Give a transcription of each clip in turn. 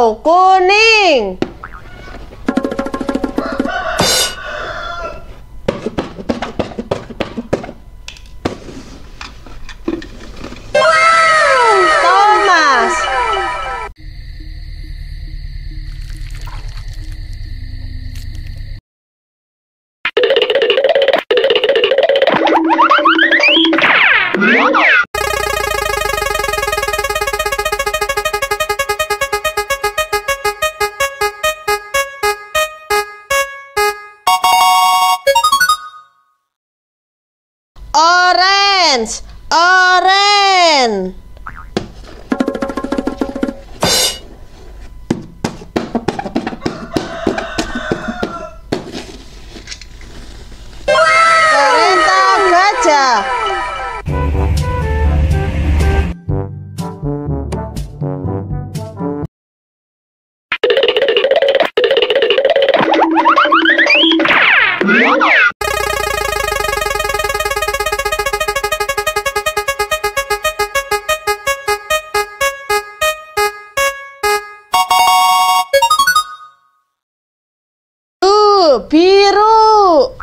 hijau, kuning. Thomas. Orange, orange. Kereta gajah. Biru.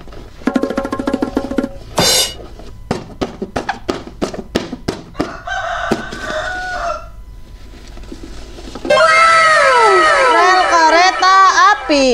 Rel kereta api.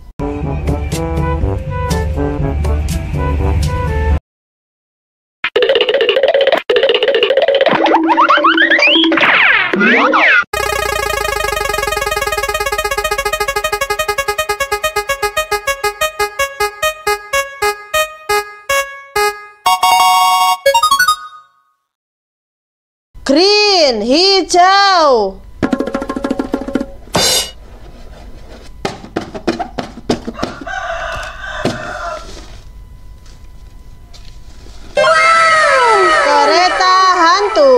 Green, hijau. Kereta hantu.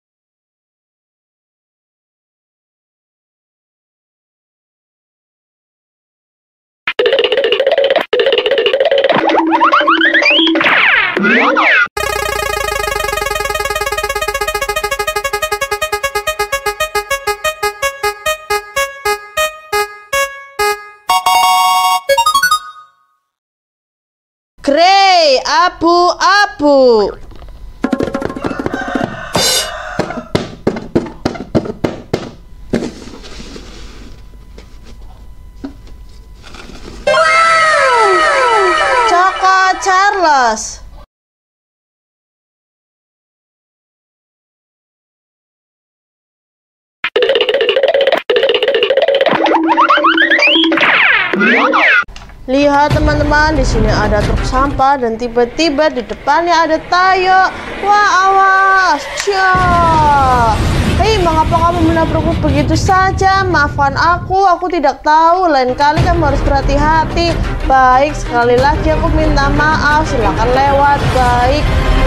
Grey, abu-abu. Choco Charles. Lihat teman-teman, di sini ada truk sampah dan tiba-tiba di depannya ada Tayo. Wah, awas. Hei, mengapa kamu menabrakku begitu saja? Maafkan aku tidak tahu. Lain kali kamu harus berhati-hati. Baik, sekali lagi aku minta maaf. Silakan lewat. Baik.